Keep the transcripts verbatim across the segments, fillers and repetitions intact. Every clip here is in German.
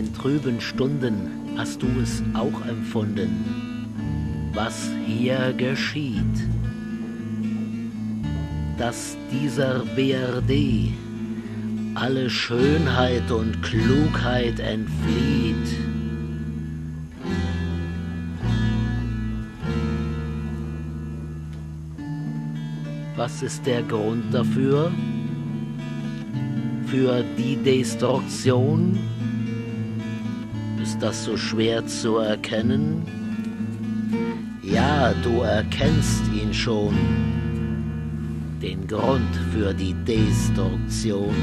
in trüben Stunden hast du es auch empfunden, was hier geschieht, dass dieser B R D alle Schönheit und Klugheit entflieht. Was ist der Grund dafür? Für die Destruktion? Ist das so schwer zu erkennen? Ja, du erkennst ihn schon, den Grund für die Destruktion.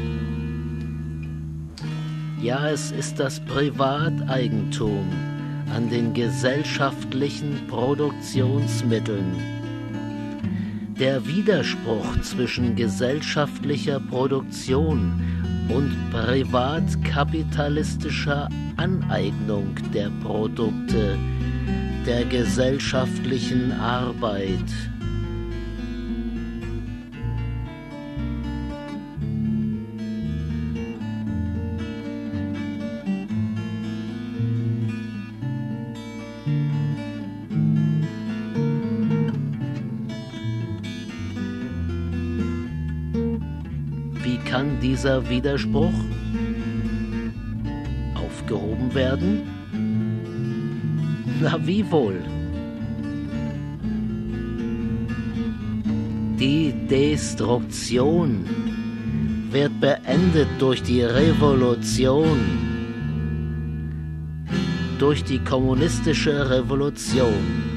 Ja, es ist das Privateigentum an den gesellschaftlichen Produktionsmitteln. Der Widerspruch zwischen gesellschaftlicher Produktion und privatkapitalistischer Aneignung der Produkte der gesellschaftlichen Arbeit. Wie kann dieser Widerspruch aufgehoben werden? Na, wie wohl? Die Destruktion wird beendet durch die Revolution, durch die kommunistische Revolution.